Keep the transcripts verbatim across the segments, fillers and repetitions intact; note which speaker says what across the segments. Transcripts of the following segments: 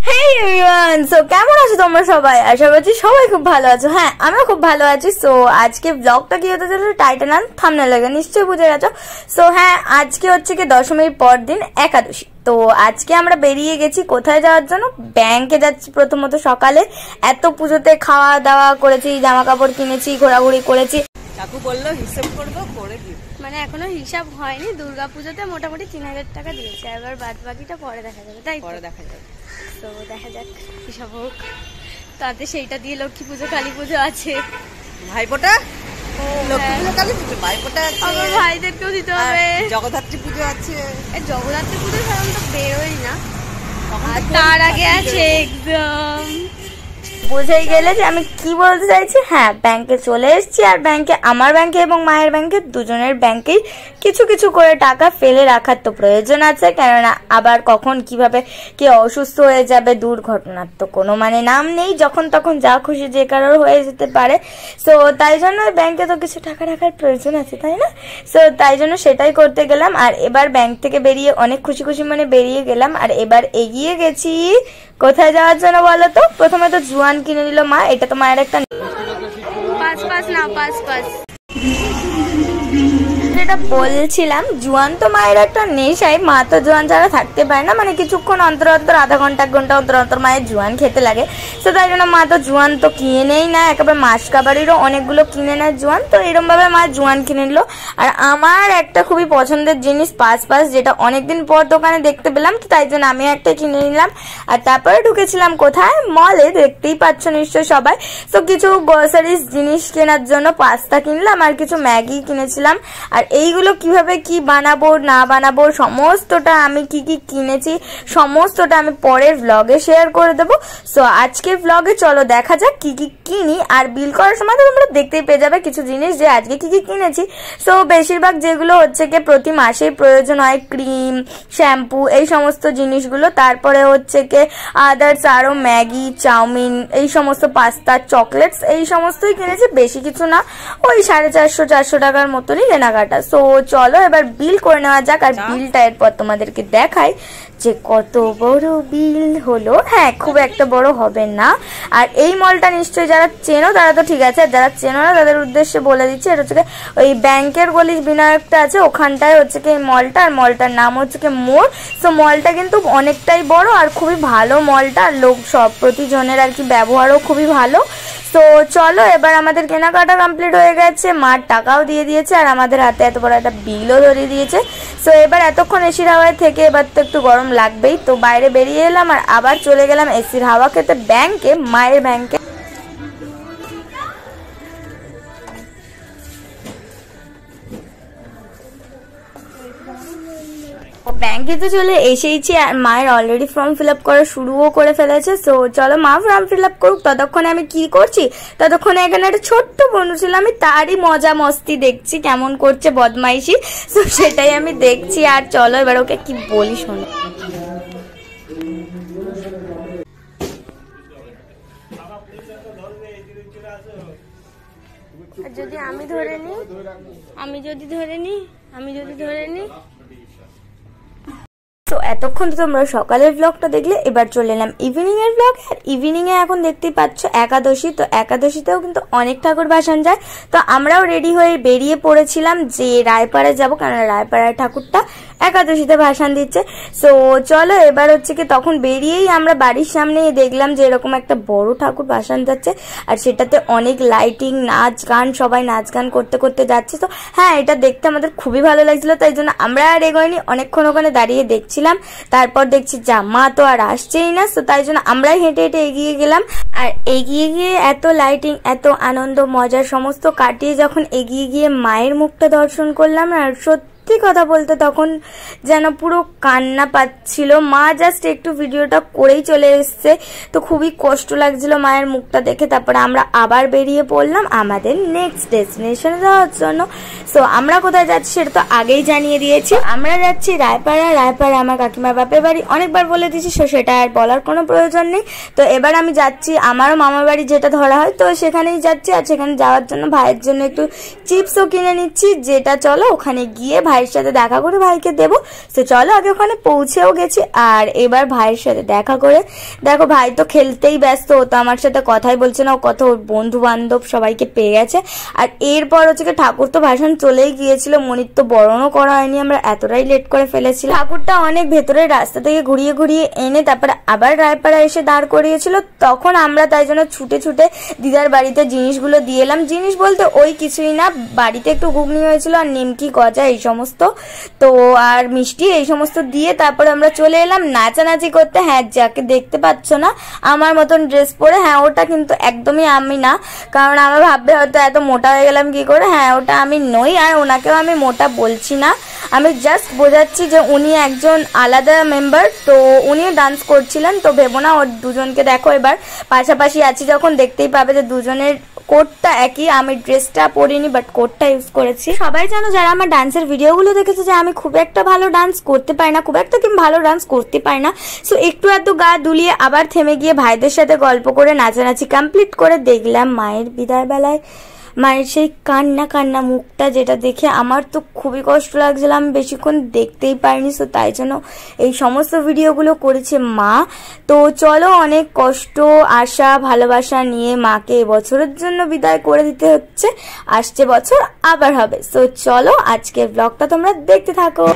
Speaker 1: হেই everyone, so কেমন আছো তোমরা সবাই? আশা করছি সবাই খুব ভালো আছো। হ্যাঁ, আমিও খুব ভালো আছি। সো আজকে ব্লগটা কি হতে চলেছে টাইটেল আর থাম্বনেল লাগে নিশ্চয়ই বুঝে গেছো। সো হ্যাঁ, আজকে হচ্ছে কি দশমীর পর দিন একাদশী। তো আজকে আমরা বেরিয়ে গেছি কোথায় যাওয়ার জন্য? ব্যাংকে যাচ্ছি প্রথমত সকালে। এত পুজোতে খাওয়া দাওয়া করেছি, জামা কাপড় কিনেছি, ঘোরাঘুরি করেছি।
Speaker 2: কাকু বললো হিসাব করবো, করে দিই।
Speaker 3: মানে এখনো হিসাব হয়নি। দুর্গাপুজোতে মোটামুটি তিন হাজার টাকা দিয়েছে, এবার বাদ বাকিটা পরে দেখা যাবে। তাই
Speaker 2: পরে দেখা যাবে।
Speaker 3: তো দেখা যাক হিসাব হোক, তাতে সেইটা দিয়ে লক্ষ্মী পুজো কালী পুজো আছে,
Speaker 2: ভাইফোঁটা লক্ষ্মী পুজো কালী পুজো ভাইফোঁটা আছে,
Speaker 3: আমার ভাইদেরকেও দিতে হবে,
Speaker 2: জগদ্ধাত্রী পুজো আছে।
Speaker 3: জগদ্ধাত্রী পুজো সাধারণত বেরোই না, আর তার আগে আছে এক্সাম।
Speaker 1: বুঝেই গেলে যে আমি কি বলতে চাইছি। হ্যাঁ, ব্যাংকে চলে এসেছি, আর ব্যাংকে আমার ব্যাংকে এবং মায়ের ব্যাংকে দুজনের ব্যাংকেই কিছু কিছু করে টাকা ফেলে রাখার তো প্রয়োজন আছে, কেননা আবার কখন কিভাবে কে অসুস্থ হয়ে যাবে, দুর্ঘটনার তো কোনো মানে নাম নেই, যখন তখন যা খুশি যে কারোর হয়ে যেতে পারে। সো তাই জন্য ব্যাংকে তো কিছু টাকা রাখার প্রয়োজন আছে, তাই না? সো তাই জন্য সেটাই করতে গেলাম। আর এবার ব্যাংক থেকে বেরিয়ে অনেক খুশি খুশি মানে বেরিয়ে গেলাম। আর এবার এগিয়ে গেছি কোথায় যাওয়ার জন্য বলো তো? প্রথমে তো জুয়ান কিনে নিল মা। এটা তো মায়ের একটা
Speaker 3: পাঁচ পাঁচ না পাঁচ পাঁচ
Speaker 1: যেটা বলছিলাম, জুয়ান তো মায়ের একটা নেশাই। মা তো জুয়ান ছাড়া থাকতে পারে না, মানে কিছুক্ষণ অন্তর অন্তর আধা ঘন্টা এক ঘন্টা অন্তর অন্তর মায়ের জুয়ান খেতে লাগে। তো তাই জন্য মা তো জুয়ান তো কিনে নেই না, একেবারে মাস কাবারিরও অনেকগুলো কিনে নেয় জুয়ান। তো এরকম ভাবে মা জুয়ান কিনে নিল। আর আমার একটা খুবই পছন্দের জিনিস পাঁচ পাঁচ, যেটা অনেকদিন পর দোকানে দেখতে পেলাম, তো তাই জন্য আমি একটা কিনে নিলাম। আর তারপরে ঢুকেছিলাম কোথায়? মলে। দেখতেই পাচ্ছ নিশ্চয় সবাই। তো কিছু গ্রসারিজ জিনিস কেনার জন্য পাস্তা কিনলাম, আর কিছু ম্যাগি কিনেছিলাম। আর এইগুলো কিভাবে কি বানাবো না বানাবো সমস্তটা, আমি কি কি কিনেছি সমস্তটা আমি পরের ভ্লগে শেয়ার করে দেবো। সো আজকের ভ্লগে চলো দেখা যাক কি কি কিনি। আর বিল করার সময় তো তোমরা দেখতেই পেয়ে যাবে কিছু জিনিস যে আজকে কি কি কিনেছি। সো বেশিরভাগ যেগুলো হচ্ছে কি প্রতি মাসেই প্রয়োজন হয়, ক্রিম, শ্যাম্পু, এই সমস্ত জিনিসগুলো। তারপরে হচ্ছে কি আদার্স আরো ম্যাগি, চাউমিন, এই সমস্ত পাস্তা, চকলেটস, এই সমস্তই কিনেছি, বেশি কিছু না। ওই সাড়ে চারশো চারশো টাকার মতনই কেনাকাটা। সো চলো এবার বিল করে নেওয়া যাক। আর বিলটা এরপর তোমাদেরকে দেখাই যে কত বড় বিল হলো। হ্যাঁ, খুব একটা বড় হবে না। আর এই মলটা নিশ্চয়ই যারা চেনো তারা তো ঠিক আছে, আর যারা চেনো না তাদের উদ্দেশ্যে বলে দিচ্ছি, এটা হচ্ছে ওই ব্যাংকের গলি বিনায়কটা আছে ওখানটায় হচ্ছে কি এই মলটা। আর মলটার নাম হচ্ছে কি মোড়। সো মলটা কিন্তু অনেকটাই বড় আর খুবই ভালো মলটা। আর লোক সব প্রতিজনের আর কি ব্যবহারও খুবই ভালো। তো চলো এবার আমাদের কেনাকাটা কমপ্লিট হয়ে গেছে, মার টাকাও দিয়ে দিয়েছে, আর আমাদের হাতে এত বড় একটা বিলও ধরিয়ে দিয়েছে। সো এবার এতক্ষণ এসির হাওয়ায় থেকে এবার তো একটু গরম লাগবেই, তো বাইরে বেরিয়ে এলাম আর আবার চলে গেলাম এসির হাওয়া খেতে ব্যাংকে, মায়ের ব্যাংকে। ব্যাংকে তো চলে এসেইছি, আর মায়ের অলরেডি ফর্ম ফিল আপ করা শুরুও করে ফেলেছে। সো চলো মা ফর্ম ফিল আপ করুক, ততক্ষণে আমি কি করছি, ততক্ষণে এখানে একটা ছোট্ট বন্ধু ছিল, আমি তারই মজা মস্তি দেখছি, কেমন করছে বদমাইশি। সো সেটাই আমি দেখছি। আর চলো এবার ওকে কি বলি শোনো।
Speaker 3: যদি আমি ধরে নি আমি যদি ধরে নি আমি যদি ধরে নি
Speaker 1: তো এতক্ষণ তো তোমরা সকালের ব্লগটা দেখলে, এবার চলে এলাম ইভিনিং এর ব্লগ। আর ইভিনিং এ এখন দেখতেই পাচ্ছ একাদশী। তো একাদশীতেও কিন্তু অনেক ঠাকুর ভাসান যায়। তো আমরাও রেডি হয়ে বেরিয়ে পড়েছিলাম যে রায়পাড়ায় যাবো, কারণ রায়পাড়ার ঠাকুরটা একাদশীতে ভাসান দিচ্ছে। সো চলো এবার হচ্ছে কি তখন বেরিয়েই আমরা বাড়ির সামনে দেখলাম যে এরকম একটা বড় ঠাকুর ভাসান যাচ্ছে, আর সেটাতে অনেক লাইটিং, নাচ গান, সবাই নাচ গান করতে করতে যাচ্ছে। তো হ্যাঁ, এটা দেখতে আমাদের খুবই ভালো লাগছিল, তাই জন্য আমরা আর এগোইনি, অনেকক্ষণ ওখানে দাঁড়িয়ে দেখছিলাম। তারপর দেখছি যা মা তো আর আসছেই না, তো তাই জন্য আমরাই হেঁটে হেঁটে এগিয়ে গেলাম। আর এগিয়ে গিয়ে এত লাইটিং, এত আনন্দ মজার সমস্ত কাটিয়ে যখন এগিয়ে গিয়ে মায়ের মুখটা দর্শন করলাম, আর সত্যি কথা বলতে তখন যেন পুরো কান্না পাচ্ছিল। মা জাস্ট একটু ভিডিওটা করেই চলে এসছে, তো খুবই কষ্ট লাগছিল মায়ের মুখটা দেখে। তারপরে আমরা আবার বেরিয়ে পড়লাম আমাদের নেক্সট ডেস্টিনেশনে যাওয়ার জন্য। সো আমরা কোথায় যাচ্ছি সেটা তো আগেই জানিয়ে দিয়েছি, আমরা যাচ্ছি রায়পাড়া। রায়পাড়া আমার কাকিমার বাপের বাড়ি, অনেকবার বলে দিয়েছি, সো সেটা আর বলার কোনো প্রয়োজন নেই। তো এবার আমি যাচ্ছি আমারও মামার বাড়ি যেটা ধরা হয়, তো সেখানেই যাচ্ছি। আর সেখানে যাওয়ার জন্য ভাইয়ের জন্য একটু চিপসও কিনে নিচ্ছি, যেটা চলো ওখানে গিয়ে ভাই ভাইয়ের সাথে দেখা করে ভাইকে দেবো। তো চলো আগে ওখানে পৌঁছেও গেছি, আর এবার ভাইয়ের সাথে দেখা করে দেখো ভাই তো খেলতেই ব্যস্ত, ও তো আমার সাথে কথাই বলছে না, ও কত ওর বন্ধু বান্ধব সবাইকে পেয়ে গেছে। আর এরপর হচ্ছে ঠাকুর তো ভাষণ চলেই গিয়েছিল, মনির তো বরণও করা হয়নি, আমরা এতটাই লেট করে ফেলেছিলাম। ঠাকুরটা অনেক ভেতরের রাস্তা থেকে ঘুরিয়ে ঘুরিয়ে এনে তারপরে আবার রায়পাড়া এসে দাঁড় করিয়েছিল, তখন আমরা তাই জন্য ছুটে ছুটে দিদার বাড়িতে জিনিসগুলো দিয়ে এলাম। জিনিস বলতে ওই কিছুই না, বাড়িতে একটু ঘুগনি হয়েছিল আর নিমকি গজা এই সমস্ত, তো আর মিষ্টি এই সমস্ত দিয়ে তারপরে আমরা চলে এলাম নাচানাচি করতে। হ্যাঁ, যাকে দেখতে পাচ্ছ না আমার মতন ড্রেস পরে, হ্যাঁ ওটা কিন্তু একদমই আমি না, কারণ আমার ভাববে হয়তো এত মোটা হয়ে গেলাম কি করে। হ্যাঁ ওটা আমি নই, আর ওনাকেও আমি মোটা বলছি না, আমি জাস্ট বোঝাচ্ছি যে উনি একজন আলাদা মেম্বার, তো উনিও ডান্স করছিলেন। তো ভেবো না ওর দুজনকে দেখো, এবার পাশাপাশি আছি যখন দেখতেই পাবে যে দুজনের কোটটা একই, আমি ড্রেসটা পরিনি বাট কোটটা ইউজ করেছি। সবাই জানো যারা আমার ডান্সের ভিডিওগুলো দেখেছে যে আমি খুব একটা ভালো ডান্স করতে পারি না, খুব একটা কি ভালো ডান্স করতে পারি না। সো একটু এত গা দুলিয়ে আবার থেমে গিয়ে ভাইদের সাথে গল্প করে নাচানাচি কমপ্লিট করে দেখলাম মায়ের বিদায় বেলায় মায়ের সেই কান্না কান্না মুখটা, যেটা দেখে আমার তো খুবই কষ্ট লাগছিল, আমি বেশিক্ষণ দেখতেই পারিনি। সো তাই জন্য এই সমস্ত ভিডিওগুলো করেছে মা। তো চলো অনেক কষ্ট আশা ভালোবাসা নিয়ে মাকে এবছরের জন্য বিদায় করে দিতে হচ্ছে, আসছে বছর আবার হবে। সো চলো আজকের ব্লগটা তোমরা দেখতে থাকো।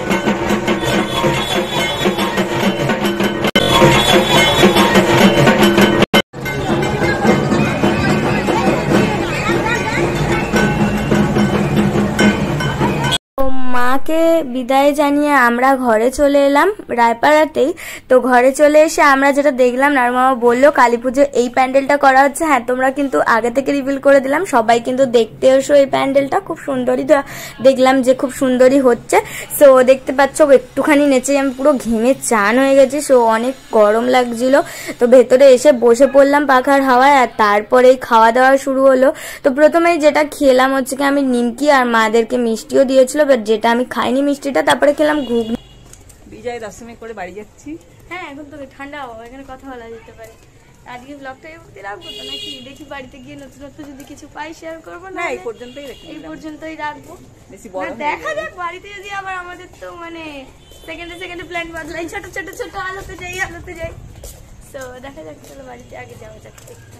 Speaker 1: মাকে বিদায় জানিয়ে আমরা ঘরে চলে এলাম রায়পাড়াতেই। তো ঘরে চলে এসে আমরা যেটা দেখলাম, নারমামা বললো কালী পুজো এই প্যান্ডেলটা করা হচ্ছে। হ্যাঁ তোমরা কিন্তু আগে থেকে রিভিল করে দিলাম, সবাই কিন্তু দেখতে এসো এই প্যান্ডেলটা, খুব সুন্দরই দেখলাম যে খুব সুন্দরই হচ্ছে। সো দেখতে পাচ্ছ একটুখানি নেচে আমি পুরো ঘেমে চান হয়ে গেছি, সো অনেক গরম লাগছিল। তো ভেতরে এসে বসে পড়লাম পাখার হাওয়ায়, আর তারপরেই খাওয়া দাওয়া শুরু হলো। তো প্রথমেই যেটা খেলাম হচ্ছে কি আমি নিমকি, আর মাদেরকে মিষ্টিও দিয়েছিল, বাট যেটা আমি খাইনি মিষ্টিটা, তারপরে খেলাম ঘুগনি।
Speaker 2: বিজয় দশমী করে বাড়ি যাচ্ছি।
Speaker 3: হ্যাঁ এখন তো ঠান্ডা হওয়া, এখানে কথা বলা যেতে পারে। আজকে ব্লগটা এই অবধি রাখবো তো নাকি, দেখি বাড়িতে গিয়ে নতুনত্ব যদি কিছু পাই শেয়ার করবো, না
Speaker 2: এই পর্যন্তই রাখি,
Speaker 3: এই পর্যন্তই রাখবো।
Speaker 2: বেশি বড়
Speaker 3: দেখা যাক বাড়িতে যদি আবার আমাদের তো মানে সেকেন্ডে সেকেন্ডে প্ল্যান বদলাই, ছোট ছোট ছোট আলোতে যাই আলোতে যাই। তো দেখা যাক, চলো বাড়িতে আগে যাওয়া যাক।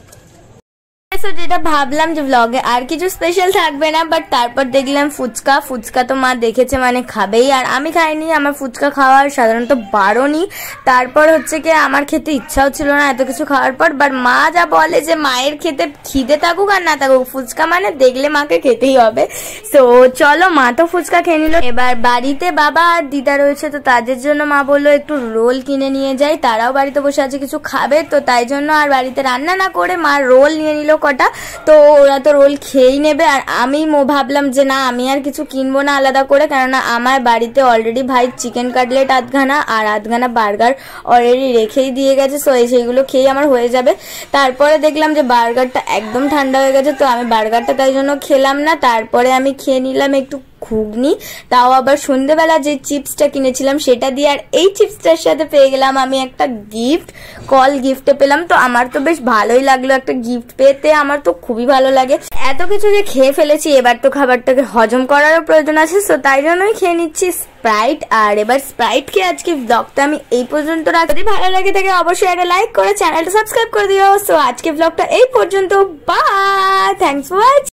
Speaker 1: সো যেটা ভাবলাম যে ব্লগে আর কিছু স্পেশাল থাকবে না, বাট তারপর দেখলাম ফুচকা। ফুচকা তো মা দেখেছে মানে খাবেই, আর আমি খাইনি, আমার ফুচকা খাওয়ার সাধারণত বারণই। তারপর হচ্ছে কি আমার খেতে ইচ্ছাও ছিল না এত কিছু খাওয়ার পর, বাট মা যা বলে যে মায়ের খেতে খিদে থাকুক আর না থাকুক, ফুচকা মানে দেখলে মাকে খেতেই হবে। সো চলো মা তো ফুচকা খেয়ে নিল। এবার বাড়িতে বাবা আর দিদা রয়েছে, তো তাদের জন্য মা বললো একটু রোল কিনে নিয়ে যাই, তারাও বাড়িতে বসে আছে কিছু খাবে, তো তাই জন্য আর বাড়িতে রান্না না করে মা রোল নিয়ে নিল কটা। তো ওরা তো রোল খেয়েই নেবে, আর আমি ভাবলাম যে না আমি আর কিছু কিনবো না আলাদা করে, কেননা আমার বাড়িতে অলরেডি ভাই চিকেন কাটলেট আধখানা আর আধখানা বার্গার অলরেডি রেখেই দিয়ে গেছে। সো সেইগুলো খেয়েই আমার হয়ে যাবে। তারপরে দেখলাম যে বার্গারটা একদম ঠান্ডা হয়ে গেছে, তো আমি বার্গারটা তাই জন্য খেলাম না। তারপরে আমি খেয়ে নিলাম একটু ঘুগনি, তাও আবার সন্ধ্যেবেলা যে চিপসটা কিনেছিলাম সেটা দিয়ে। আর এই চিপসটার সাথে পেয়ে গেলাম আমি একটা গিফট, কল গিফটে পেলাম। তো আমার তো বেশ ভালোই লাগলো একটা গিফট পেতে, আমার তো খুবই ভালো লাগে। এত কিছু যে খেয়ে ফেলেছি, এবার তো খাবারটাকে হজম করারও প্রয়োজন আছে, তো তাই জন্যই খেয়ে নিচ্ছি স্প্রাইট। আর এবার স্প্রাইট খেয়ে আজকে ব্লগটা আমি এই পর্যন্ত রাখি। যদি ভালো লাগে থাকে অবশ্যই একটা লাইক করে চ্যানেলটা সাবস্ক্রাইব করে দিও। সো আজকে ব্লগটা এই পর্যন্ত, বাই, থ্যাংকস ফর ওয়াচিং।